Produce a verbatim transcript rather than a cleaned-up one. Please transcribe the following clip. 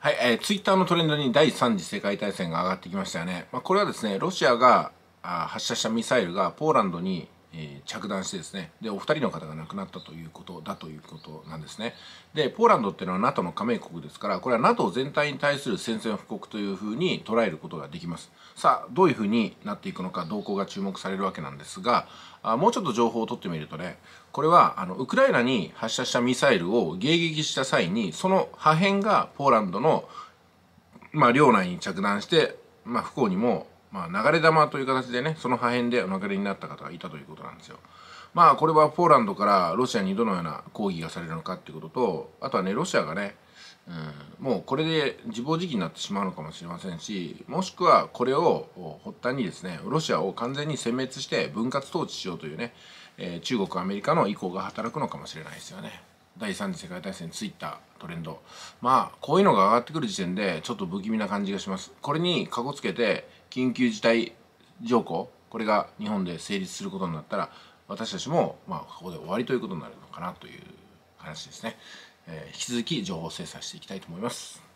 はい、えー、ツイッターのトレンドに第三次世界大戦が上がってきましたよね。まあ、これはですね、ロシアがあ発射したミサイルがポーランドに、えー着弾してですね、で、お二人の方が亡くなったということだということなんですね。で、ポーランドっていうのは ナト の加盟国ですから、これは ナト 全体に対する宣戦布告というふうに捉えることができます。さあ、どういうふうになっていくのか、動向が注目されるわけなんですが、あもうちょっと情報を取ってみるとね、これはあのウクライナに発射したミサイルを迎撃した際に、その破片がポーランドのまあ、領内に着弾して、まあ、不幸にも、まあ、流れ弾という形でね、その破片でお亡くなりになった方がいたということなんですよ。まあ、これはポーランドからロシアにどのような抗議がされるのかっていうことと、あとはね、ロシアがね、うん、もうこれで自暴自棄になってしまうのかもしれませんし、もしくはこれを発端にですね、ロシアを完全に殲滅して分割統治しようというね、えー中国、アメリカの意向が働くのかもしれないですよね。第三次世界大戦ツイッタートレンド、まあこういうのが上がってくる時点でちょっと不気味な感じがします。これにかこつけて緊急事態条項、これが日本で成立することになったら、私たちもまあここで終わりということになるのかなという話ですね。えー引き続き情報を精査していきたいと思います。